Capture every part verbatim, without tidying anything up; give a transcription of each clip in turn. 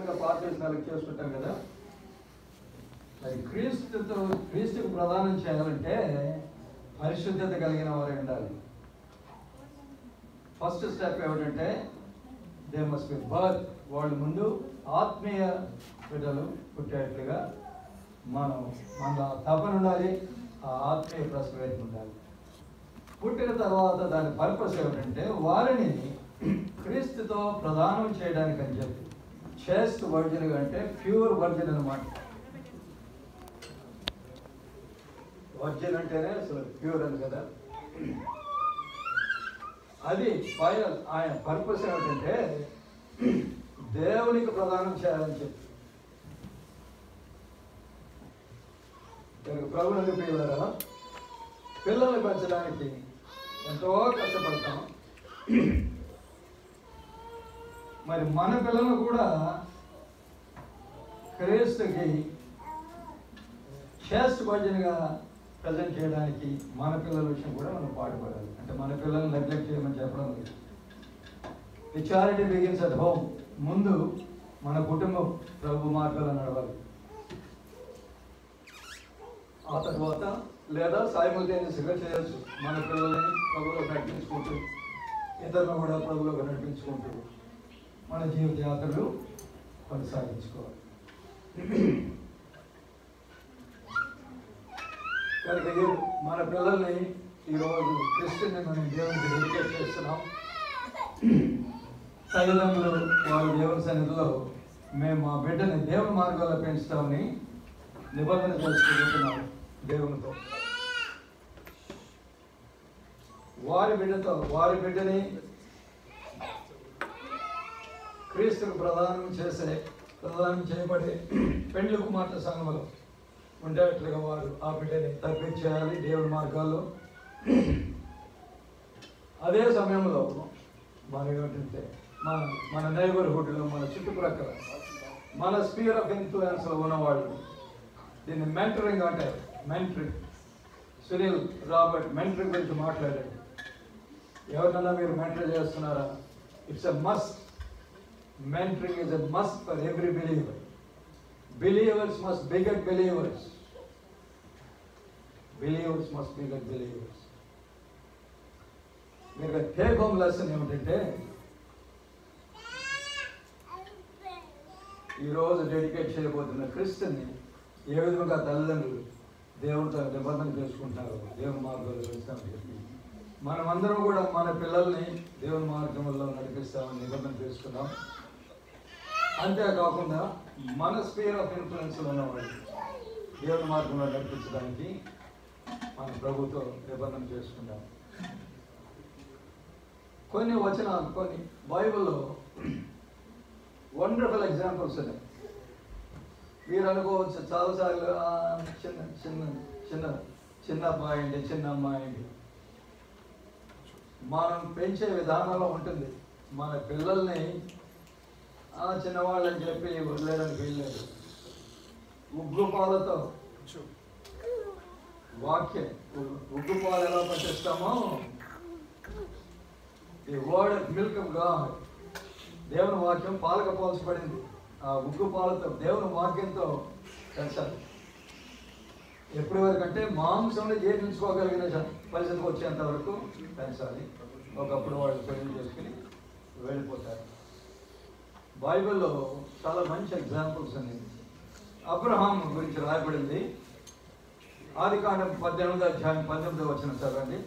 సాధారణంగా పాత చేసిన చేసుకుంటాం కదా. మరి క్రీస్తుతో క్రీస్తుకు ప్రదానం చేయాలంటే పరిశుద్ధత కలిగిన వారు ఉండాలి. ఫస్ట్ స్టెప్ ఏమిటంటే దే మస్ట్ బి బర్త్. వాళ్ళు ముందు ఆత్మీయ బిడ్డలు పుట్టేట్లుగా మనం మన తపన ఉండాలి, ఆ ఆత్మీయ ప్రసవేదన ఉండాలి. పుట్టిన తర్వాత దాని పర్పస్ ఏమిటంటే వారిని క్రీస్తుతో ప్రదానం చేయడానికి అని చెప్పి. చేస్ట్ వర్జిన్ అంటే ప్యూర్ వర్జిన్ అనమాట. వర్జిన్ అంటేనే అసలు ప్యూర్ అని కదా. అది ఫైనల్ ఆయన పర్పస్ ఏమిటంటే దేవునికి ప్రదానం చేయాలని చెప్పి. ప్రభువుని ప్రియులారా, పిల్లల్ని పెంచడానికి ఎంతో కష్టపడతాం. మరి మన పిల్లలను కూడా క్రీస్తుకి చేస్ట్ వర్జిన్గా ప్రజెంట్ చేయడానికి మన పిల్లల విషయం కూడా మనం పాటుపడాలి. అంటే మన పిల్లల్ని నెగ్లెక్ట్ చేయమని చెప్పడం లేదు. The charity begins at home. ముందు మన కుటుంబం ప్రభు మార్గాల్లో నడవాలి. ఆ తర్వాత లేదా సైమల్టేనియస్గా చేయొచ్చు. మన పిల్లల్ని ప్రభువులో నడిపించుకుంటూ ఇతరులను కూడా ప్రభువులో నడిపించుకుంటూ మన జీవిత యాత్రలు కొనసాగించుకోవాలి. కనుక మన పిల్లల్ని ఈరోజు క్రిస్టియన్ని మనం దేవునికి డెడికేట్ చేస్తున్నాం. తల్లిదండ్రులు వారి దేవుని సన్నిధిలో మేము మా బిడ్డని దేవుని మార్గాల్లో పెంచుతామని నిబంధన చేసుకుంటున్నాం దేవునితో. వారి బిడ్డతో వారి బిడ్డని క్రీస్తుకు ప్రదానం చేసే ప్రదానం చేయబడే పెండ్లి కుమార్తె సంఘంలో ఉండేట్లుగా వారు ఆ బిడ్డని తప్పించేయాలి దేవుని మార్గాల్లో. అదే సమయంలో మనం ఏమిటంటే మన మన నైబర్హుడ్లో మన చుట్టుప్రక్కల మన స్పియర్ ఆఫ్ ఇన్ఫ్లుయెన్స్లో ఉన్నవాళ్ళు దీన్ని మెంటరింగ్ అంటారు. మెంటరింగ్. సునీల్ రాబర్ట్ మెంటరింగ్ గురించి మాట్లాడాడు. ఎవరినన్నా మీరు మెంటర్ చేస్తున్నారా? It's a must. Mentoring is a must for every believer. Believers must beget believers. Believers must beget believers. మీరు టేక్ హోమ్ లెసన్ ఏమిటంటే ఈరోజు డెడికేట్ చేయబోతున్న క్రిస్టియన్ని ఏ విధంగా తల్లిదండ్రులు దేవునితో నిబంధన చేసుకుంటారో దేవుని మార్గంలో వెళ్తామని చెప్పి మనమందరం కూడా మన పిల్లల్ని దేవుని మార్గంలో నడిపిస్తామని నిబంధన చేసుకున్నాం. అంతేకాకుండా మన స్పియర్ ఆఫ్ ఇన్ఫ్లుయెన్స్లో ఉన్నవాళ్ళు దేవుని మార్గంలో నడిపించడానికి మన ప్రభుతో నిబంధన చేసుకుంటాం. కొన్ని వచనాలు కొన్ని బైబిల్లో వండర్ఫుల్ ఎగ్జాంపుల్స్ ఉన్నాయి. మీరు అనుకోవచ్చు చాలాసార్లు చిన్న చిన్న చిన్న చిన్న అబ్బాయి అండి చిన్న అమ్మాయి అండి. మనం పెంచే విధానంలో ఉంటుంది. మన పిల్లల్ని చిన్నవాళ్ళని చెప్పి వదిలేయడానికి వీల్లేదు. ఉగ్గు పాలతో వాక్యం ఉగ్గు పాలు ఎలా పట్టిస్తామో ఈ word of milk of God దేవుని వాక్యం పాలక పోల్చబడింది. ఆ ఉగ్గు పాలతో దేవుని వాక్యంతో పెంచాలి. ఎప్పటి వరకు అంటే మాంసంలో జీర్ణించుకోగలిగిన పరిస్థితికి వచ్చేంత వరకు పెంచాలి. ఒకప్పుడు వాళ్ళు పెళ్లి చేసుకుని వెళ్ళిపోతారు. బైబిల్లో చాలా మంచి ఎగ్జాంపుల్స్ ఉన్నాయి. అబ్రహాం గురించి రాయబడింది. ఆది కాండం పద్దెనిమిదో అధ్యాయం పంతొమ్మిదో వచనం చదవండి.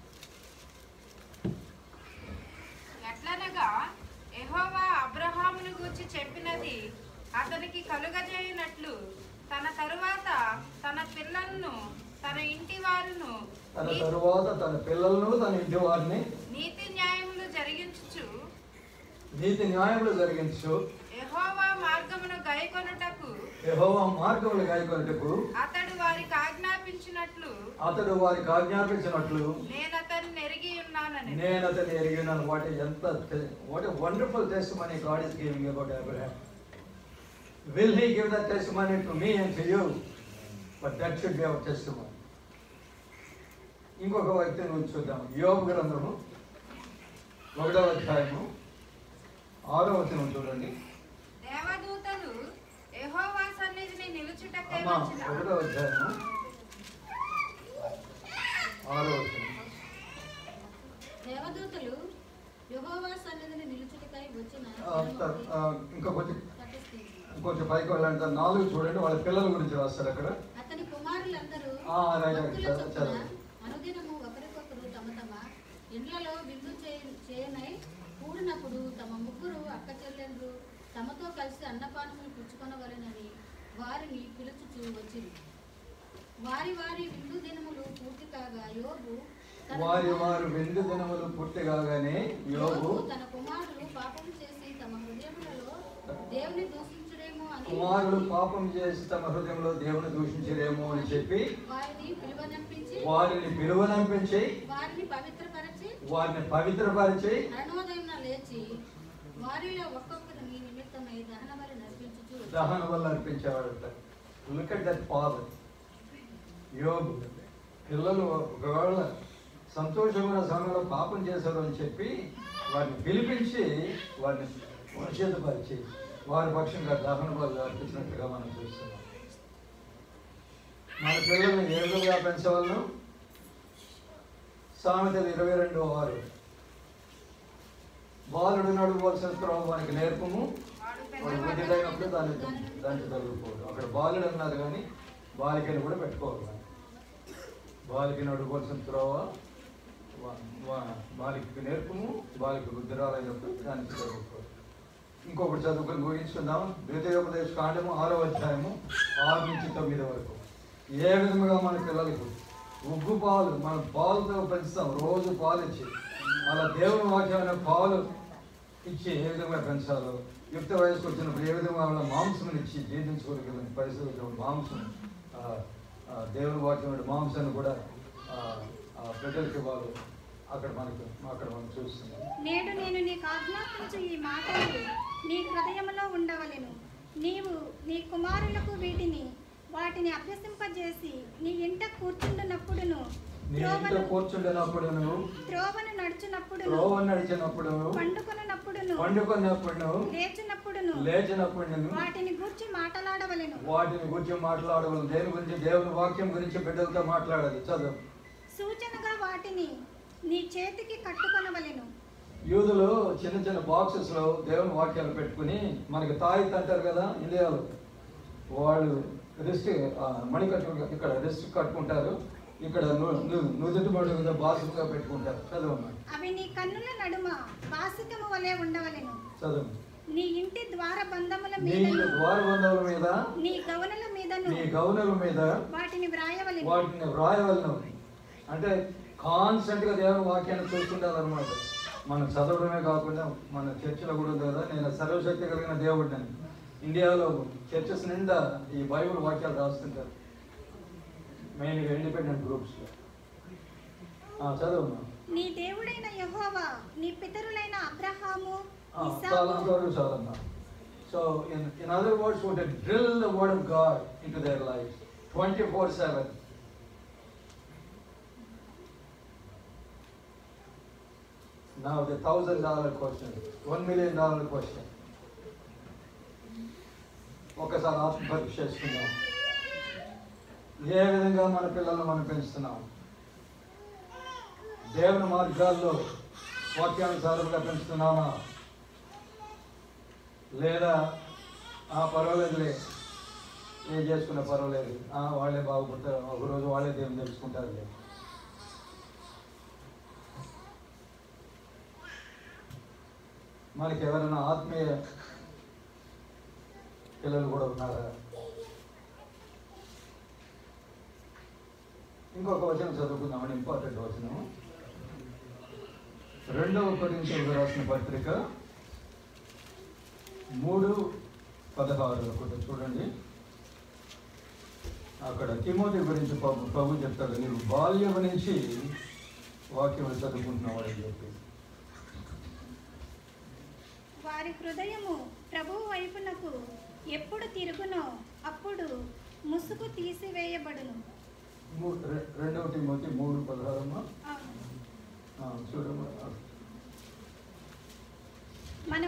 ఎట్లనగా యెహోవా అబ్రహామును గూర్చి చెప్పినది అతనికి కలుగజేయనట్లు తన తరువాత తన పిల్లలను తన ఇంటి వారును తన తరువాత తన పిల్లలను తన ఇంటి వారిని నీతి న్యాయములు జరిగించుచు నీతి న్యాయములు జరిగించు యెహోవా మార్గమును గైకొనుటకు యెహోవా మార్గములు గైకొనుటకు అతడు వారికి ఆజ్ఞాపించినట్లు అతడు వారికి ఆజ్ఞాపించినట్లు నేను అతన్ని ఎరిగి ఉన్నానని నేను అతన్ని ఎరిగి ఉన్నాను. వాట్ ఎంత what a wonderful testimony God is giving about Abraham. Will he give that testimony to me and to you? But that should be our testimony. ఇంకొక వ్యక్తిని గురించి చూద్దాం. యోబు గ్రంథము ఒకటవ అధ్యాయము ఆరో వచనం చూడండి. దేవదూతను అమ్మా ఒకటో అధ్యాయము ఆరో వచనం. దేవదూతలు యెహోవా సన్నిధిని నిలుచుటకై వచ్చిన ఇంకా కొంచెం కొంచెం పైకి వెళ్ళండి. నాలుగు చూడండి, వాళ్ళ పిల్లల గురించి రాస్తారు అక్కడ. అతని కుమారులందరూ అనుదినము ఒకరికొకరు తమ తమ ఇండ్లలో విందు చేయనై కూడినప్పుడు తమ ముగ్గురు అక్క చెల్లెండ్రు తమతో కలిసి అన్నపానములు పుచ్చుకొనవలెనని వారిని పిలుచుచూ వచ్చింది. వారి వారి విందు దినములు పూర్తి కాగా యోబు వారి వారి విందు దినములు పూర్తి కాగానే యోబు తన కుమారులు పాపం చేసి తమ హృదయములలో దేవుని దూషించుడేమో అని కుమారులు పాపం చేసి తమ హృదయంలో దేవుని దూషించరేమో అని చెప్పి వారిని పిలువనంపించి వారిని పిలువనంపించి వారిని పవిత్రపరిచి వారిని పవిత్రపరిచి అరుణోదయం లేచి వారిలో ఒక్కొక్కరిని నిమిత్తమై దహన బలి నర్పించుచు దహన బలి అర్పించేవాడట. లుక్ అట్ దట్ ఫాదర్ యోబు. పిల్లలు ఒకవేళ సంతోషమైన సమయంలో పాపం చేశారు అని చెప్పి వారిని పిలిపించి వారిని వర్షితపరిచి వారి పక్షంగా దహన బలి అర్పించినట్టుగా మనం చూస్తున్నాం. మన పిల్లల్ని ఏ విధంగా పెంచవాళ్ళను? సామెతలు ఇరవై రెండు ఆరు. బాలుడు నడువలసిన త్రోవ వానికి నేర్పము, వాడు వృద్ధిదైనప్పుడు దాన్ని దాన్ని తొలగిపోదు. అక్కడ బాలుడు అన్నారు కానీ బాలికను కూడా పెట్టుకోవాలి. బాలిక నడువలసిన త్రోవ బాలికకు నేర్పము, బాలిక వృద్ధిరాలైనప్పుడు దాన్ని తొలగిపోదు. ఇంకొకటి చదువుకొని ముగించుకుందాం. ద్వితీయోపదేశ కాండము ఆరో అధ్యాయము ఆరు నుంచి తొమ్మిది వరకు. ఏ విధముగా మన పిల్లలకు ఉగ్గు పాలు మన పాలుతో పెంచుతాం, రోజు పాలు ఇచ్చి అలా దేవుని వాక్యమైన పాలు ఇచ్చి ఏ విధంగా పెంచాలో, యుక్త వయసుకు వచ్చినప్పుడు ఏ విధంగా వాళ్ళ మాంసం ఇచ్చి జీర్ణించుకోగలిగిన పరిస్థితుల్లో మాంసం దేవుని వాక్యమైన మాంసాన్ని కూడా బిడ్డలకి ఇవ్వాలి. అక్కడ మనకు అక్కడ మనం చూస్తున్నాం. నేడు నేను నీకు ఆజ్ఞాపించు ఈ మాటలు నీ హృదయంలో ఉండవలెను. నీవు నీ కుమారులకు వీటిని వాటిని అభ్యసింపజేసి నీ ఇంట కూర్చుండునప్పుడును కూర్చుంటున్నప్పుడును త్రోవను నడుచునప్పుడు త్రోవను నడిచినప్పుడు పండుకొనున్నప్పుడును పండుకున్నప్పుడు లేచినప్పుడును లేచినప్పుడు వాటిని గూర్చి మాట్లాడవలెను. వాటిని గురించి మాట్లాడవలను. దేని గురించి? దేవుని వాక్యం గురించి బిడ్డలతో మాట్లాడాలి. చదువు. సూచనగా వాటిని నీ చేతికి కట్టుకొనవలెను. యూదులు చిన్న చిన్న బాక్సెస్ లో దేవుని వాక్యాలు పెట్టుకుని, మనకి తాయిత్ అంటారు కదా ఇండియాలో, వాళ్ళు రిస్ట్ మణి కట్టు ఇక్కడ రిస్ట్ కట్టుకుంటారు, ఇక్కడ నుదుటి మడుగుగా బాసుగా పెట్టుకుంటారు. చదువు. అవి నీ కన్నుల నడుమ బాసికము వలె ఉండవలెను. చదువు. నీ ఇంటి ద్వార బంధముల నీ మీద ద్వార బంధముల మీద నీ గౌనల మీదను నీ గౌనల మీద వాటిని వ్రాయవలెను. వాటిని వ్రాయవలను. అంటే కాన్స్టెంట్ గా దేవుని వాక్యాన్ని చూస్తుండాలన్నమాట. మనం చదవడమే కాకుండా మన చర్చిలో కూడా ఉంది కదా, నేను సర్వశక్తి కలిగిన దేవుడిని. ఇండియాలో చర్చెస్ నిండా ఈ బైబిల్ వాక్యాలు రాస్తుంటారు, మెయిన్గా ఇండిపెండెంట్ గ్రూప్స్ లో. చదువు. నీ దేవుడైన యెహోవా నీ పితరులైన అబ్రహాము చాలమ్మా. So in in other words, would drill the word of God into their life twenty four seven. Now the thousand dollar question, one million dollar question. ఒకసారి ఆత్మ పరీక్ష చేసుకుందాం. ఏ విధంగా మన పిల్లలను మనం పెంచుతున్నాం? దేవుని మార్గాల్లో వాక్యానుసారంగా పెంచుతున్నామా, లేదా ఆ పర్వాలేదులే ఏం చేసుకున్నా పర్వాలేదు, వాళ్ళే బాగుపడతారు, ఒకరోజు వాళ్ళే దేవుని తెలుసుకుంటారులే. మనకి ఎవరైనా ఆత్మీయ పిల్లలు కూడా ఉన్నారా? ఇంకొక వచనం చదువుకుందామని, ఇంపార్టెంట్ వచనం. రెండవ కొరింథీయులకు రాసిన పత్రిక మూడు పదహారు ఒకటి చూడండి. అక్కడ తిమోతి గురించి ప్రభు ప్రభు చెప్తాడు, నీవు బాల్యం నుంచి వాక్యం చదువుకుంటున్నావు అని చెప్పి. వారి హృదయము ప్రభువు వైపునకు ఎప్పుడు తిరుగునో అప్పుడు ముసుగు తీసివేయబడును. రెండవ తిమోతి మూడు పదహారమ్మా చూడమ్మా.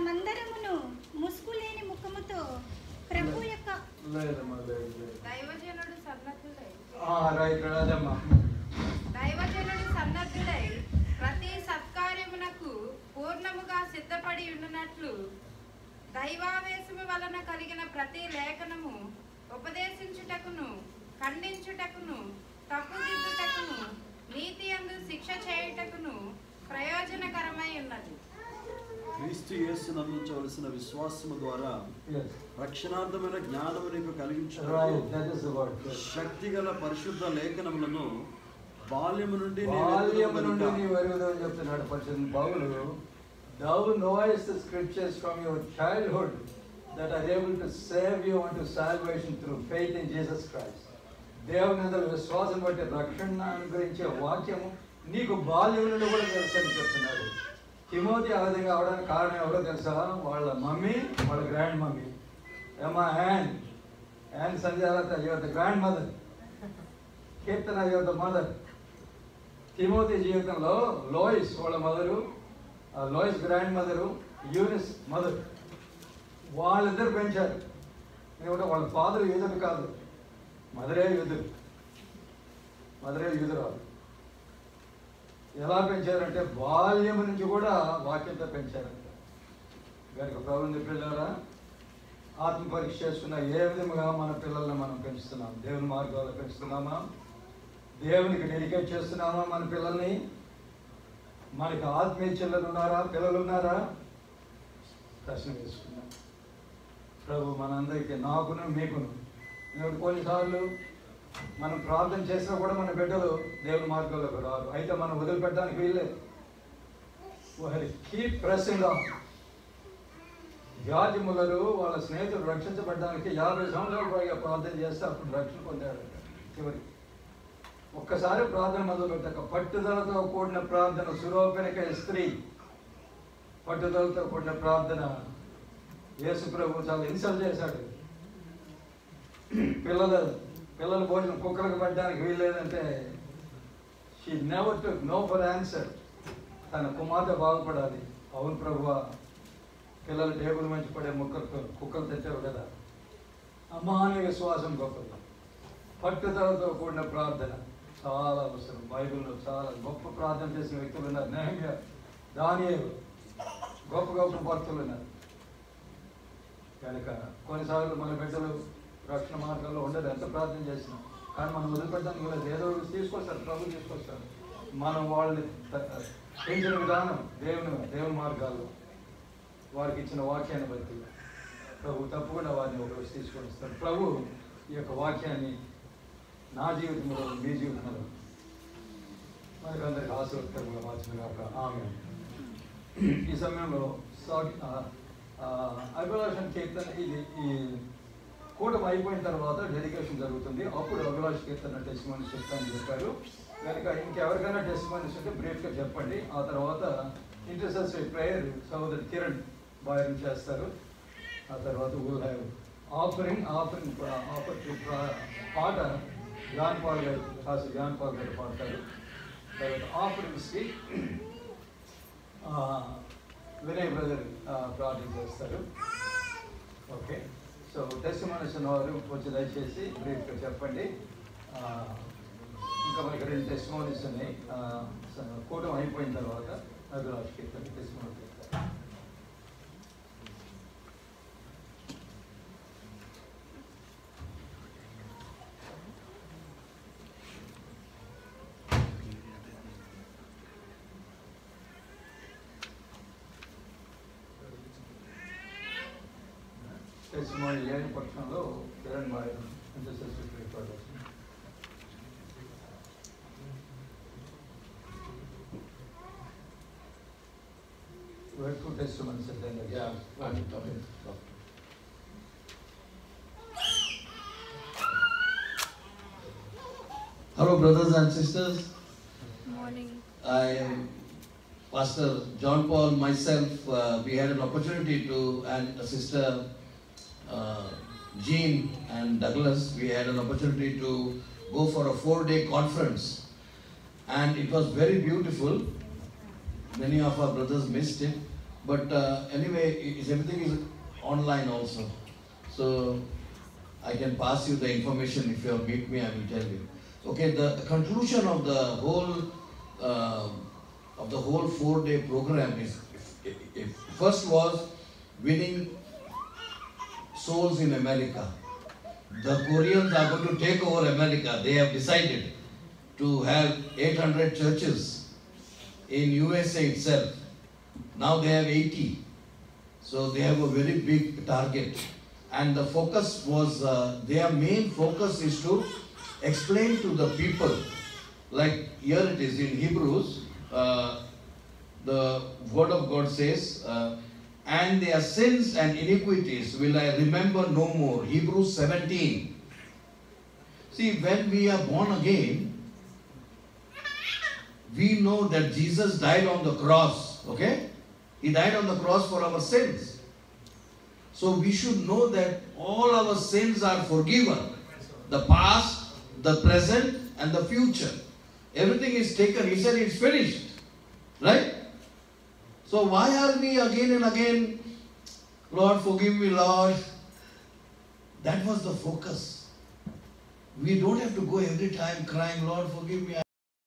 మనమందరమును ముసుగు లేని ముఖముతో ప్రభు యొక్క లేదమ్మా లేదు లేదు సన్నద్ధులై రైట్ రాజమ్మ. దైవజనుడు సన్నద్ధుడై ప్రతి సత్కార్యమునకు పూర్ణముగా సిద్ధపడి ఉండునట్లు దైవావేశము వలన కలిగిన ప్రతి లేఖనము ఉపదేశించుటకును, ఖండించుటకును, తప్పుదిద్దుటకును, నీతి యందు శిక్ష చేయుటకును ప్రయోజనకరమై ఉన్నది. క్రీస్తు యేసును అందించవలసిన విశ్వాసము ద్వారా Yes. రక్షణార్థమైన జ్ఞానము నీకు Right, కలిగించుటకు that is the word. Yes. శక్తి గల పరిశుద్ధ లేఖనములను బాల్యము నుండి నీ బాల్యము నుండి వెతుకుదువు నీ గనుక. వెరుగుదని చెప్తున్నాడు పరిశుద్ధ పౌలు. Thou knowest the scriptures from your childhood that are able to save you unto salvation through faith in Jesus Christ. దేవుని యందు విశ్వాసం బట్టి రక్షణ అనుగ్రహించే వాక్యము నీకు బాల్యం నుండి కూడా తెలుసని చెప్తున్నాడు. తిమోతి ఆ విధంగా అవడానికి కారణం ఎవరో తెలుసా? వాళ్ళ మమ్మీ, వాళ్ళ గ్రాండ్ మమ్మీ. ఏమా యాన్ యాన్ సంజాలత your the grand mother, Keerthana your the mother. Timothy జీవితంలో లోయిస్ వాళ్ళ mother, Lois grand mother, Eunice mother, వాళ్ళిద్దరు పెంచారు. ఎందుకంటే వాళ్ళ ఫాదర్ యూదుడు కాదు, మదరే యూదుడు, మదరే యూదురాలు. ఎలా పెంచారంటే బాల్యం నుంచి కూడా వాక్యంతో పెంచారంట. కనుక ప్రభుని పిల్లరా, ఆత్మ పరీక్ష చేసుకున్న ఏ విధముగా మన పిల్లల్ని మనం పెంచుతున్నాం? దేవుని మార్గాల్లో పెంచుతున్నామా? దేవునికి డెడికేట్ చేస్తున్నామా మన పిల్లల్ని? మనకి ఆత్మీయ చెల్లెలు ఉన్నారా, పిల్లలు ఉన్నారా? ప్రశ్న వేసుకున్నాం. ప్రభు మనందరికీ, నాకును మీకును. ఎందుకంటే కొన్నిసార్లు మనం ప్రార్థన చేసినా కూడా మన బిడ్డలు దేవుని మార్గంలోకి రారు. అయితే మనం వదిలిపెట్టడానికి వీల్లేదు. Keep pressing on. George Muller వాళ్ళ స్నేహితులు రక్షించబడడానికి యాభై సంవత్సరాల పైగా ప్రార్థన చేస్తే అప్పుడు రక్షణ పొందాడు చివరి. ఒక్కసారి ప్రార్థన మొదలు పెట్టాక పట్టుదలతో కూడిన ప్రార్థన, సురోపెనిక స్త్రీ పట్టుదలతో కూడిన ప్రార్థన యేసు ప్రభు చాలా ఇన్సల్ట్ చేశాడు. పిల్లలు పిల్లల భోజనం కుక్కలకు పెట్టడానికి వీల్లేదంటే she never took no for answer. తన కుమార్తె బాగుపడాలి. అవును ప్రభువా, పిల్లలు టేబుల్ మంచి పడే ముక్కలు కుక్కలు తెచ్చావు కదా. అమ్మాని విశ్వాసం గొప్పది. పట్టుదలతో కూడిన ప్రార్థన చాలా అవసరం. బైబిల్లో చాలా గొప్ప ప్రార్థన చేసిన వ్యక్తులు ఉన్నారు. నెహమ్యా, దానియేలు, గొప్ప గొప్ప భక్తులు ఉన్నారు. కనుక కొన్నిసార్లు మన బిడ్డలు రక్షణ మార్గంలో ఉండదు, ఎంత ప్రార్థన చేసినాం. కానీ మనం వదిలిపెట్టడానికి కూడా ఏదో తీసుకొస్తారు, ప్రభు తీసుకొస్తారు. మనం వాళ్ళని పెంచిన విధానం దేవుని దేవుని మార్గాల్లో వారికి ఇచ్చిన వాక్యాన్ని బట్టి ప్రభు తప్పకుండా వారిని ఒకరోజు తీసుకొని వస్తారు. ప్రభు ఈ యొక్క వాక్యాన్ని నా జీవితంలో, మీ జీవితంలో మనకు అందరికి ఆశీర్వదకరంగా మార్చిన కాక ఆమె. ఈ సమయంలో అభిలాషణ కీర్తన, ఇది ఈ కూటమి అయిపోయిన తర్వాత డెడికేషన్ జరుగుతుంది. అప్పుడు అభిలాష కీర్తన టెస్ట్ మనీస్ చెప్తానని చెప్పారు. కనుక ఇంకెవరికైనా టెస్ట్ మనీస్ ఉంటే బ్రీఫ్గా చెప్పండి. ఆ తర్వాత ఇంటర్సెసరీ ప్రేయర్ సహోదరి కిరణ్ బాయ్ చేస్తారు. ఆ తర్వాత will have offering offering offer పాట జాన్ పాల్ గారు, కాసు జాన్ పాల్ గారు పాడతారు. తర్వాత ఆఫరింగ్స్కి వినయ్ బ్రదర్ ప్రార్థన చేస్తారు. ఓకే, సో టెస్ట్ మనసు వారు వచ్చి దయచేసి బ్రీఫ్గా చెప్పండి. ఇంకా మనకి రెండు టెస్ట్ మనీస్ ఉన్నాయి. కూటమి అయిపోయిన తర్వాత అభిలాష్ కీర్తన టెస్ట్ మనీస్ చెప్తారు. టెస్టిమోనీ లేని పక్షంలో కిరణ్ బాయ్ ఇంటర్సెసరీ ప్రిఫర్ చేస్తుంది. Where two testimonies and then the yeah, one topic. Hello, brothers and sisters. Morning. I am Pastor John Paul, myself, uh, we had an opportunity to, and uh, Sister uh, Jean and Douglas, we had an opportunity to go for a four-day conference. And it was very beautiful. Many of our brothers missed it. But uh, anyway, it, everything is online also. So I can pass you the information. If you'll meet me, I will tell you. Okay, the conclusion of the whole uh, of the whole four-day program is, if, if first was winning souls in America. The Koreans are going to take over America. They have decided to have eight hundred churches in U S A itself. Now they have eighty. So they have a very big target. And the focus was, uh, their main focus is to explain to the people, like here it is in Hebrews, uh, the word of God says, uh, and their sins and iniquities will I remember no more. Hebrews seventeen. See, when we are born again, we know that Jesus died on the cross, okay? He died on the cross for our sins. So we should know that all our sins are forgiven. The past, the present, and the future. Everything is taken. He said it's finished. Right? So why are we again and again, Lord, forgive me, Lord? That was the focus. We don't have to go every time crying, Lord, forgive me.